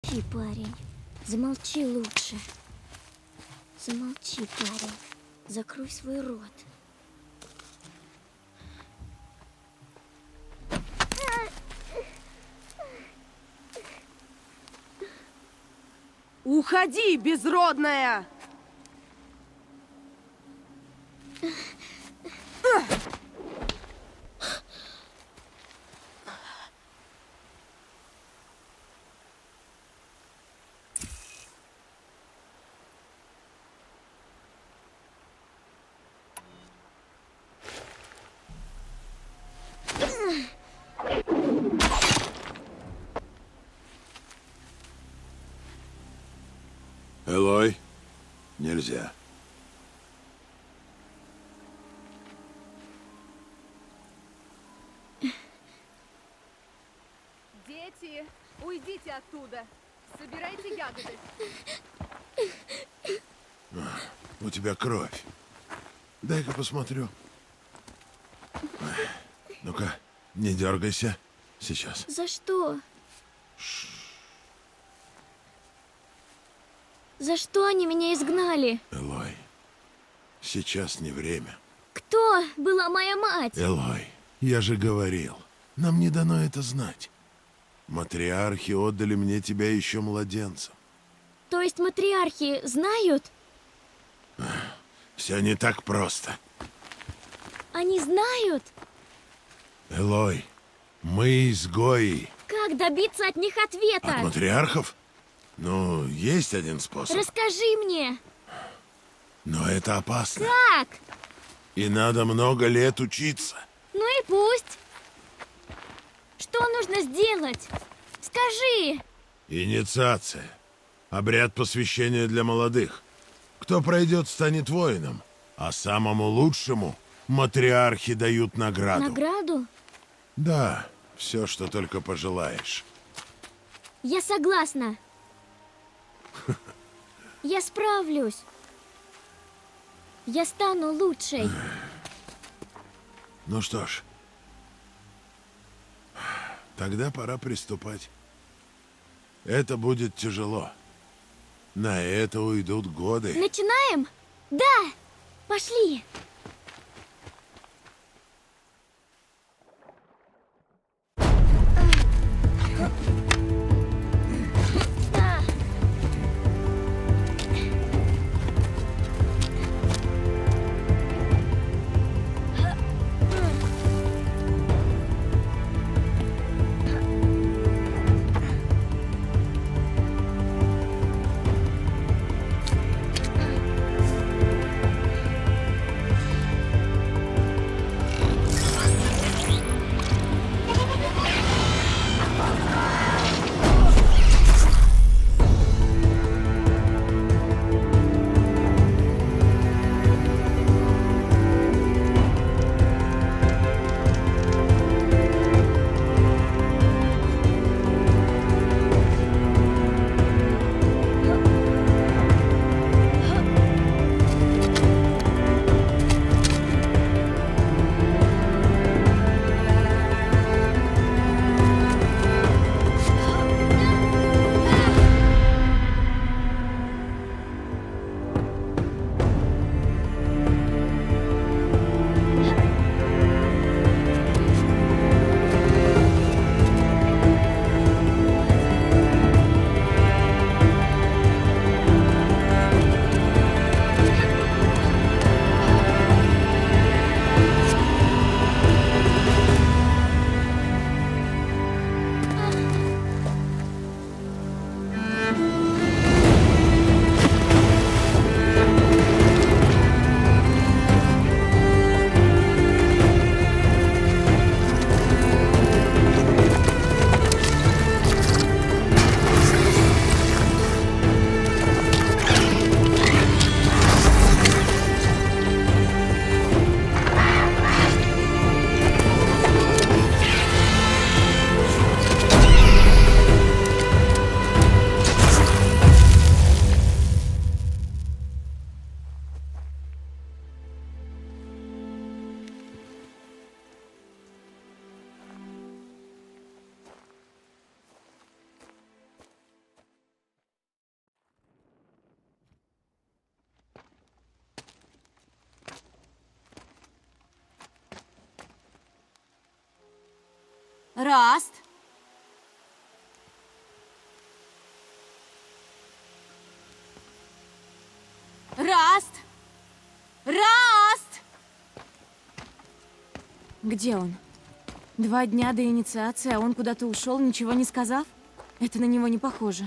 Замолчи, парень. Замолчи лучше. Замолчи, парень. Закрой свой рот. Уходи, безродная! Элой, нельзя. Дети, уйдите оттуда. Собирайте ягоды. У тебя кровь. Дай-ка посмотрю. Ну-ка, не дергайся. Сейчас. За что? За что они меня изгнали? Элой, сейчас не время. Кто была моя мать? Элой, я же говорил, нам не дано это знать. Матриархи отдали мне тебя еще младенцем. То есть матриархи знают? Все не так просто. Они знают? Элой, мы изгои. Как добиться от них ответа? От матриархов? Ну, есть один способ. Расскажи мне. Но это опасно. Как? И надо много лет учиться. Ну и пусть. Что нужно сделать? Скажи. Инициация. Обряд посвящения для молодых. Кто пройдет, станет воином. А самому лучшему матриархи дают награду. Награду? Да, все, что только пожелаешь. Я согласна. Я справлюсь. Я стану лучшей. Ну что ж, тогда пора приступать. Это будет тяжело. На это уйдут годы. Начинаем? Да! Пошли! Раст! Раст! Раст! Где он? 2 дня до инициации, а он куда-то ушел, ничего не сказав? Это на него не похоже.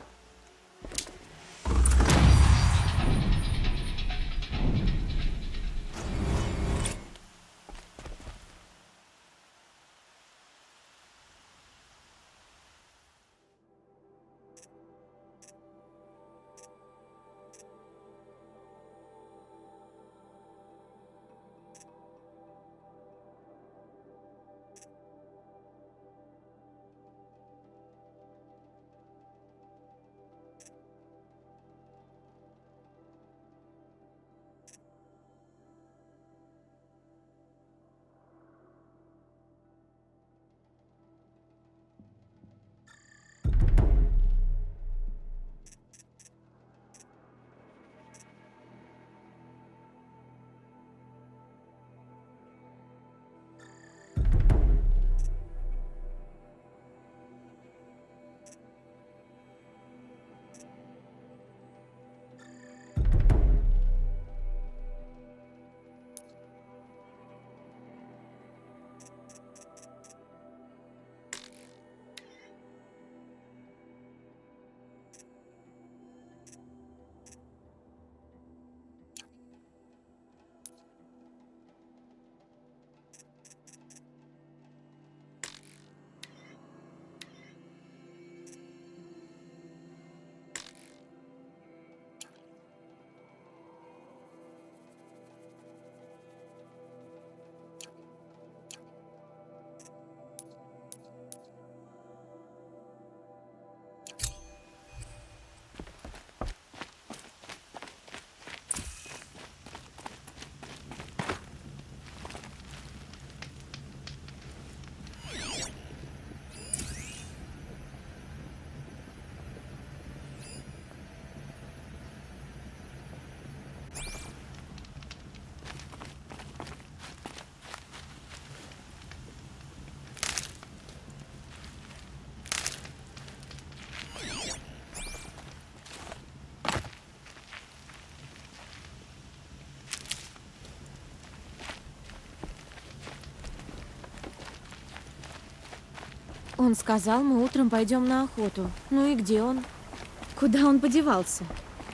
Он сказал, мы утром пойдем на охоту. Ну и где он? Куда он подевался?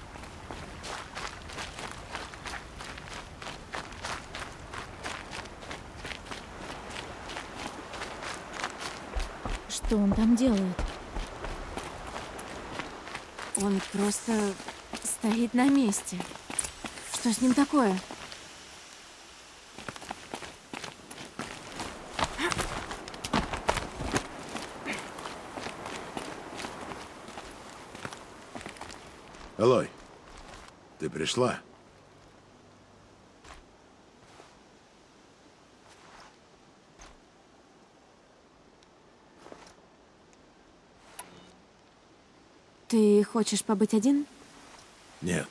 Что он там делает? Он просто стоит на месте. Что с ним такое? Элой, ты пришла? Ты хочешь побыть один? Нет.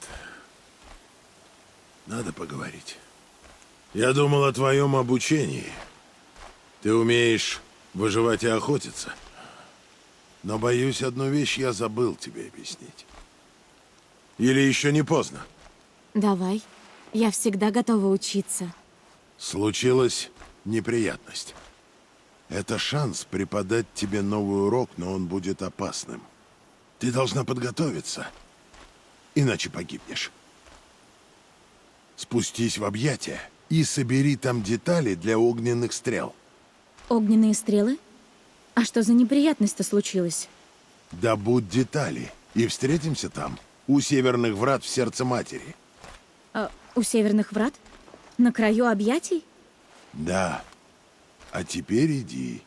Надо поговорить. Я думал о твоем обучении. Ты умеешь выживать и охотиться. Но, боюсь, одну вещь я забыл тебе объяснить. Или еще не поздно? Давай. Я всегда готова учиться. Случилась неприятность. Это шанс преподать тебе новый урок, но он будет опасным. Ты должна подготовиться, иначе погибнешь. Спустись в объятия и собери там детали для огненных стрел. Огненные стрелы? А что за неприятность-то случилась? Добудь детали и встретимся там, у северных врат в сердце матери. А, у северных врат? На краю объятий? Да. А теперь иди.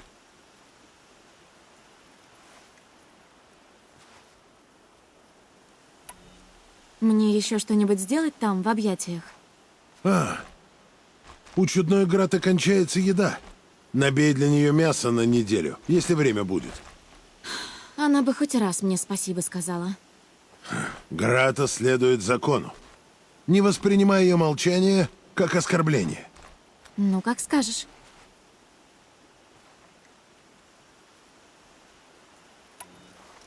Мне еще что-нибудь сделать там, в объятиях? У чудной Грата кончается еда. Набей для нее мясо на неделю, если время будет. Она бы хоть раз мне спасибо сказала. Грата следует закону. Не воспринимай ее молчание как оскорбление. Ну, как скажешь.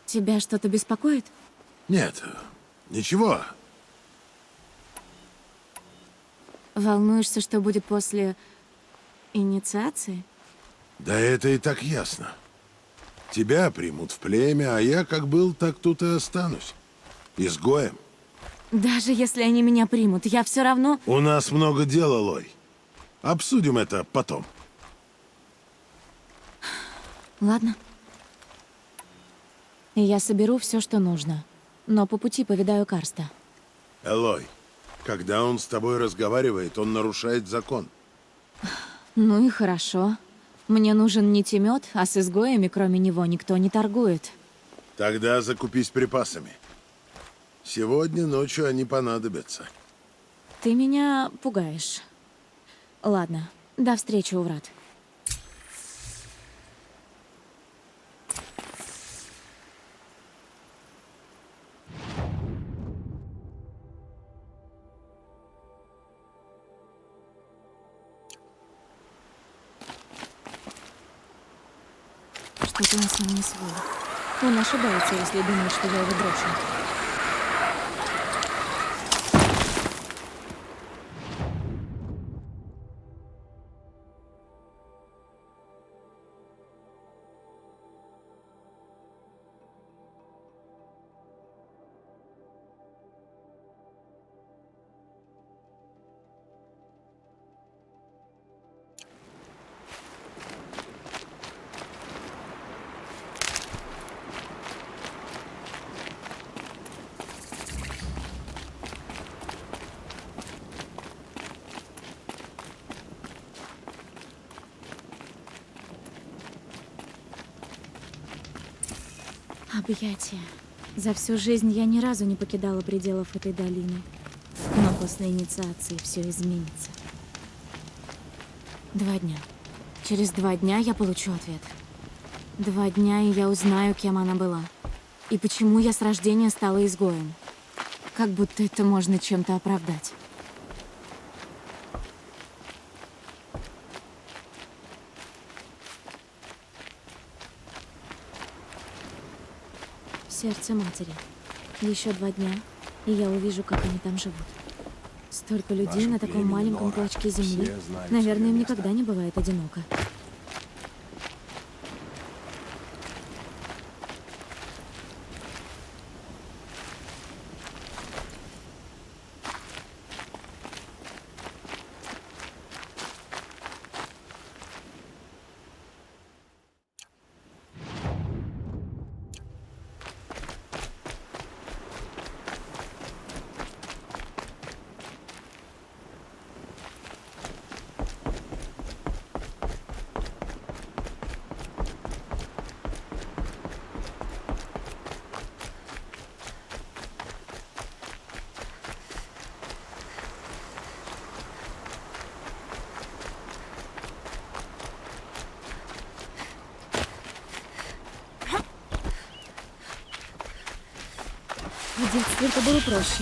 Тебя что-то беспокоит? Нет, ничего. Волнуешься, что будет после инициации? Да это и так ясно. Тебя примут в племя, а я как был, так тут и останусь. Изгоем. Даже если они меня примут, я все равно... У нас много дела, Лой. Обсудим это потом. Ладно. И я соберу все, что нужно. Но по пути повидаю Карста. Элой, когда он с тобой разговаривает, он нарушает закон. Ну и хорошо. Мне нужен не Тимет, а с изгоями, кроме него, никто не торгует. Тогда закупись припасами. Сегодня ночью они понадобятся. Ты меня пугаешь. Ладно, до встречи у врат. Что-то он с ним не свой. Он ошибается, если думает, что я его брошу. Объятия. За всю жизнь я ни разу не покидала пределов этой долины. Но после инициации все изменится. 2 дня. Через 2 дня я получу ответ. 2 дня, и я узнаю, кем она была. И почему я с рождения стала изгоем. Как будто это можно чем-то оправдать. Сердце матери. Еще 2 дня, и я увижу, как они там живут. Столько людей на таком маленьком клочке земли. Наверное, им никогда не бывает одиноко. В детстве это было проще.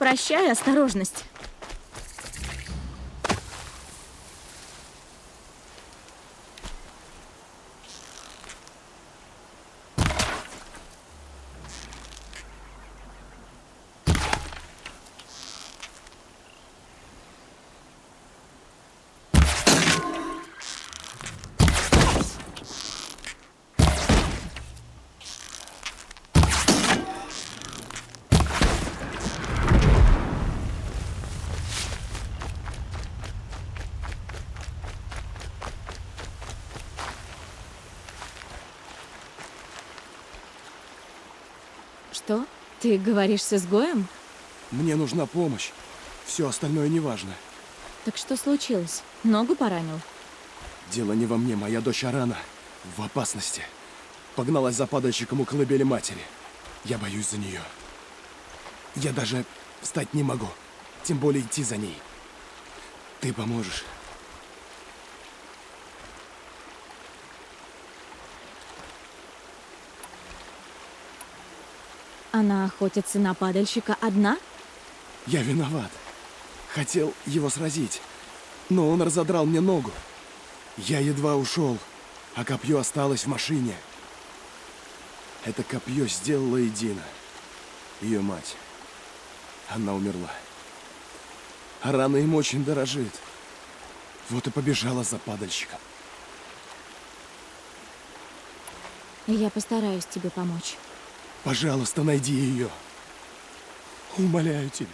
Прощай, осторожность. Что? Ты говоришь с изгоем? Мне нужна помощь. Все остальное неважно. Так что случилось? Ногу поранил? Дело не во мне, моя дочь Арана в опасности. Погналась за падальщиком у колыбели матери. Я боюсь за нее. Я даже встать не могу, тем более идти за ней. Ты поможешь? Она охотится на падальщика одна? Я виноват. Хотел его сразить, но он разодрал мне ногу. Я едва ушел, а копье осталось в машине. Это копье сделала Эдина, ее мать. Она умерла. Арана им очень дорожит. Вот и побежала за падальщиком. Я постараюсь тебе помочь. Пожалуйста, найди ее. Умоляю тебя.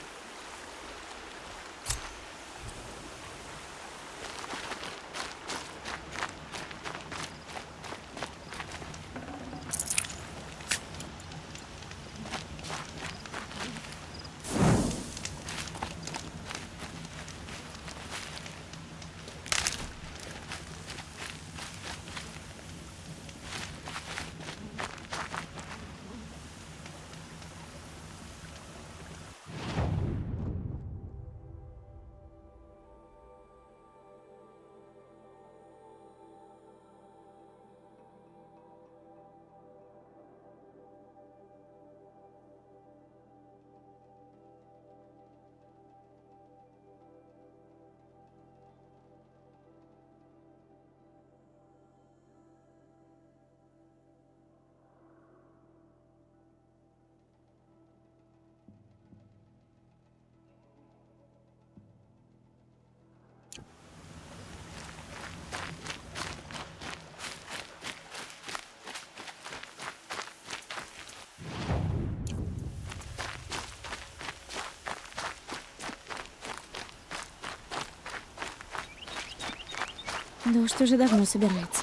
Дождь уже давно собирается.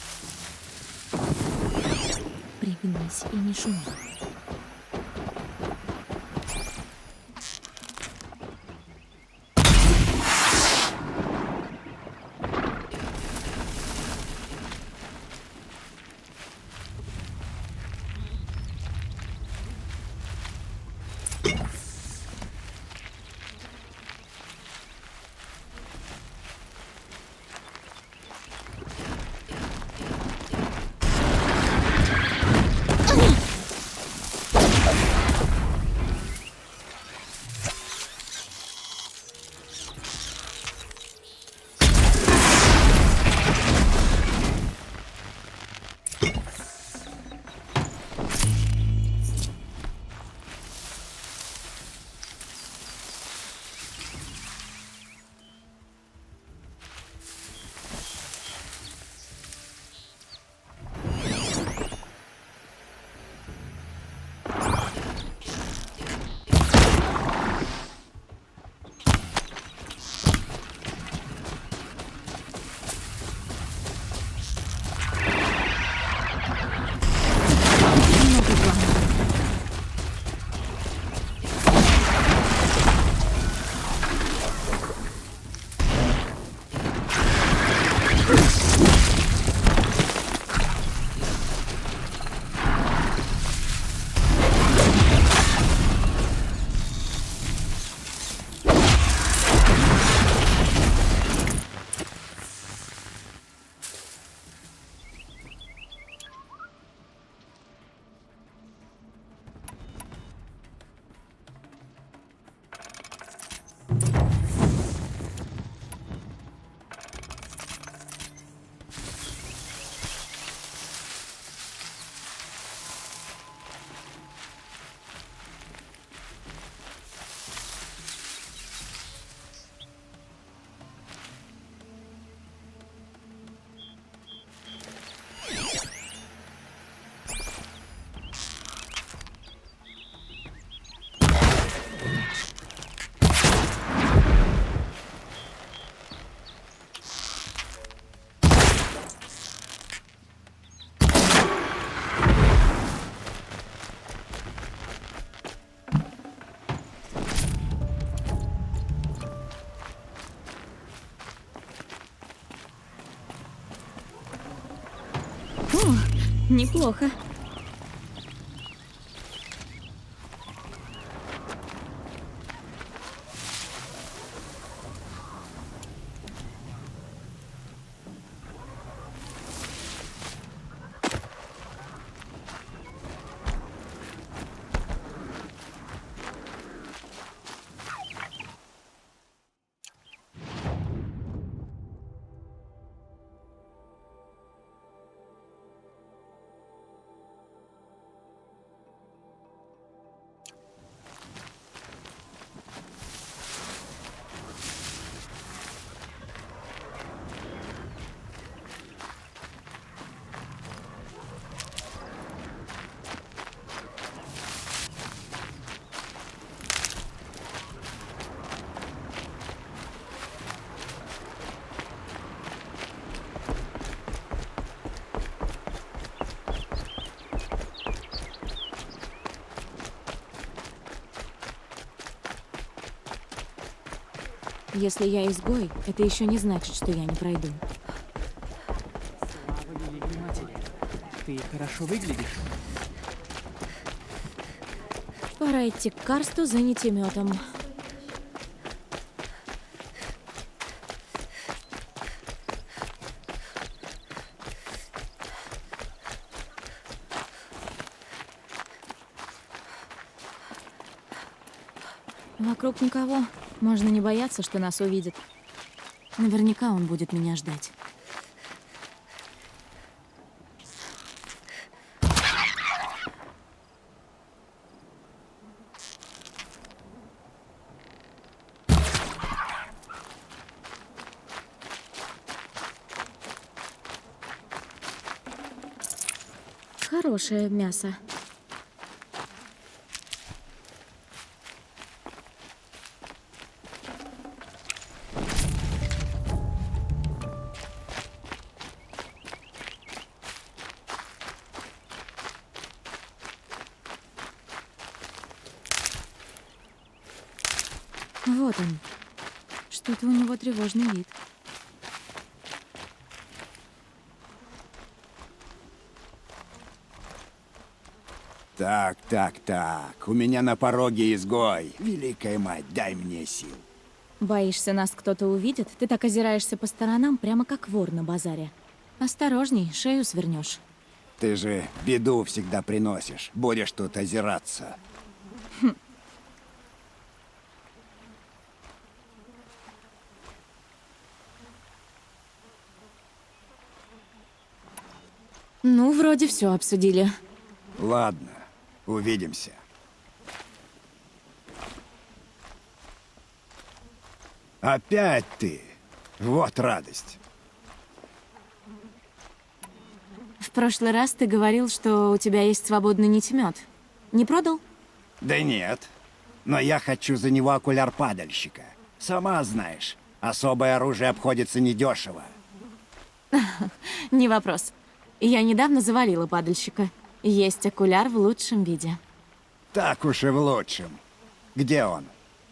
Пригнись и не шуми. Неплохо. Если я изгой, это еще не значит, что я не пройду. Слава Великой Матери. Ты хорошо выглядишь. Пора идти к Карсту за нитеметом. Вокруг никого. Можно не бояться, что нас увидят. Наверняка он будет меня ждать. Хорошее мясо. Вот он. Что-то у него тревожный вид. Так. У меня на пороге изгой. Великая мать, дай мне сил. Боишься, нас кто-то увидит? Ты так озираешься по сторонам, прямо как вор на базаре. Осторожней, шею свернешь. Ты же беду всегда приносишь. Будешь тут озираться. Ну, вроде все обсудили. Ладно, увидимся. Опять ты. Вот радость. В прошлый раз ты говорил, что у тебя есть свободный нитемет. Не продал? Да нет. Но я хочу за него окуляр падальщика. Сама знаешь, особое оружие обходится недешево. Не вопрос. Я недавно завалила падальщика. Есть окуляр в лучшем виде. Так уж и в лучшем. Где он?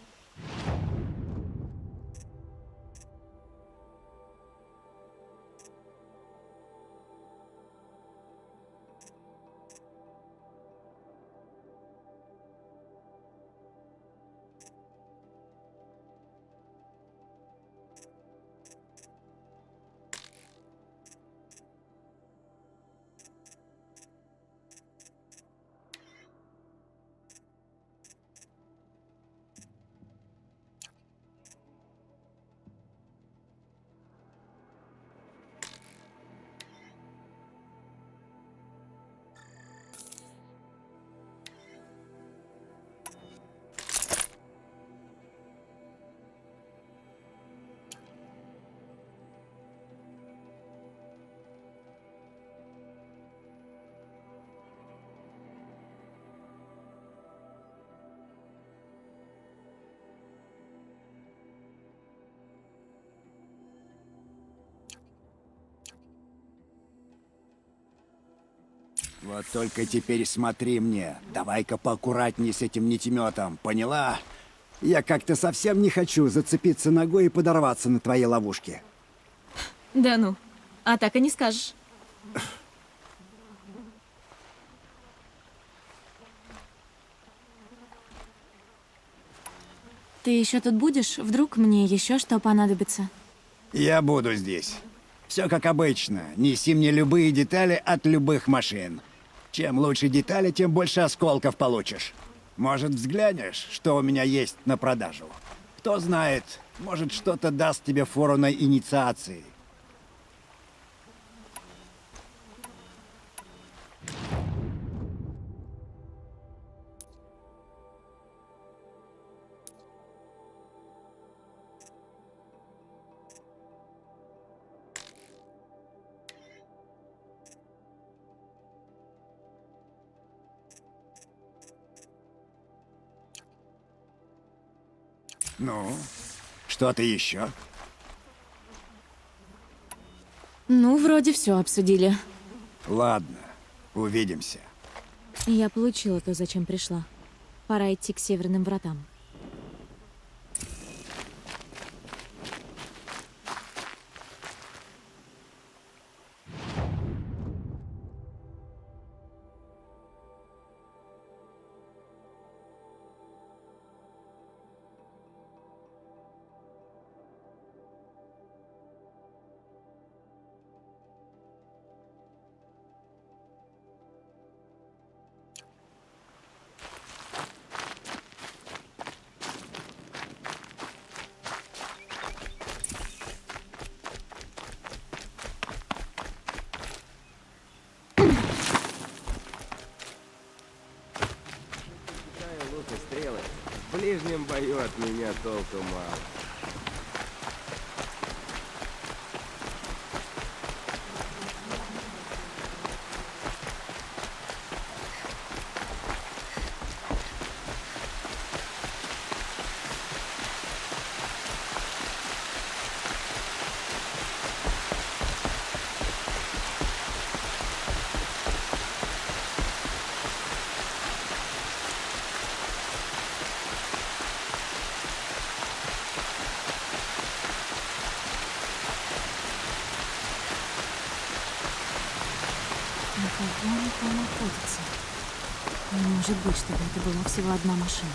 Вот только теперь смотри мне. Давай-ка поаккуратней с этим нитеметом, поняла? Я как-то совсем не хочу зацепиться ногой и подорваться на твоей ловушке. Да ну, а так и не скажешь. Ты еще тут будешь? Вдруг мне еще что понадобится? Я буду здесь. Все как обычно. Неси мне любые детали от любых машин. Чем лучше детали, тем больше осколков получишь. Может, взглянешь, что у меня есть на продажу? Кто знает, может, что-то даст тебе фору на инициации. Ну, что-то еще? Ну, вроде все обсудили. Ладно, увидимся. Я получила то, зачем пришла. Пора идти к северным вратам. Лук и стрелы. В ближнем бою от меня толку мало. Никого не там находится. Не может быть, чтобы это была всего одна машина.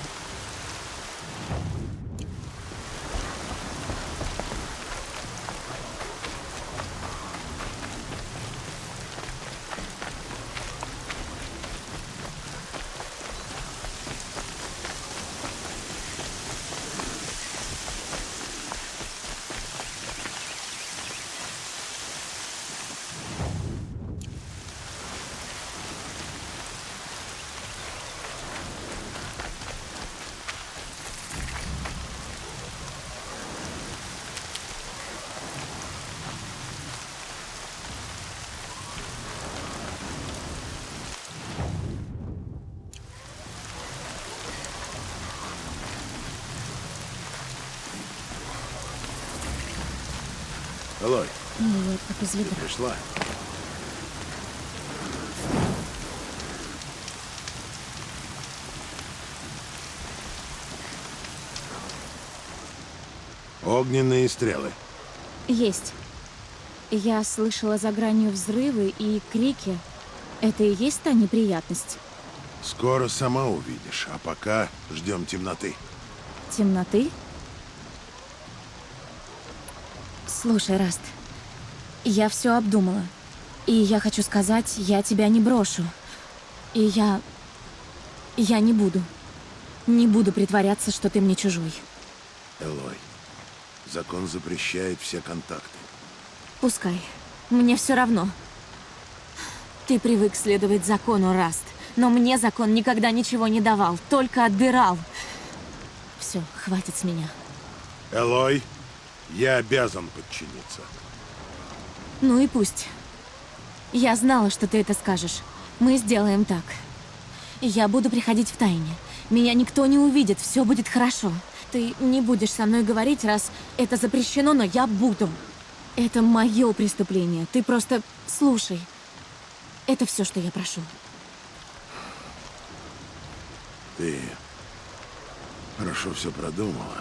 Элой, Нет, как из ты ведра. пришла? Огненные стрелы. Есть. Я слышала за гранью взрывы и крики. Это и есть та неприятность? Скоро сама увидишь, а пока ждем темноты. Темноты? Слушай, Раст, я все обдумала. И я хочу сказать, я тебя не брошу. И я не буду. Не буду притворяться, что ты мне чужой. Элой, закон запрещает все контакты. Пускай. Мне все равно. Ты привык следовать закону, Раст. Но мне закон никогда ничего не давал, только отбирал. Все, хватит с меня. Элой, я обязан подчиниться. Ну и пусть. Я знала, что ты это скажешь. Мы сделаем так. Я буду приходить в тайне. Меня никто не увидит, все будет хорошо. Ты не будешь со мной говорить, раз это запрещено, но я буду. Это мое преступление. Ты просто слушай. Это все, что я прошу. Ты хорошо все продумала.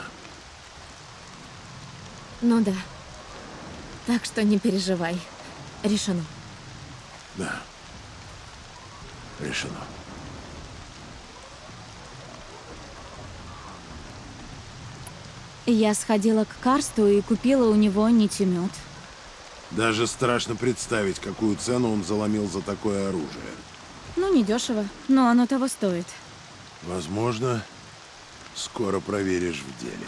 Ну да. Так что не переживай. Решено. Да. Решено. Я сходила к Карсту и купила у него нитемет. Даже страшно представить, какую цену он заломил за такое оружие. Ну, недешево, но оно того стоит. Возможно, скоро проверишь в деле.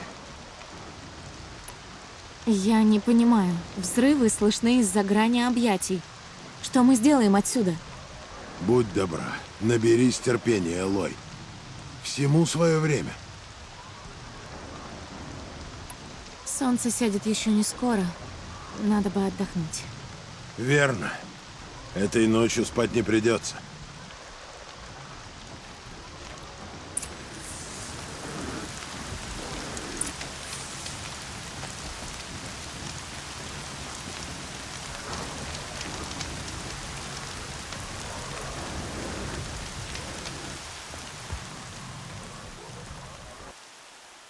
Я не понимаю. Взрывы слышны из-за грани объятий. Что мы сделаем отсюда? Будь добра, наберись терпения, Элой. Всему свое время. Солнце сядет еще не скоро. Надо бы отдохнуть. Верно. Этой ночью спать не придется.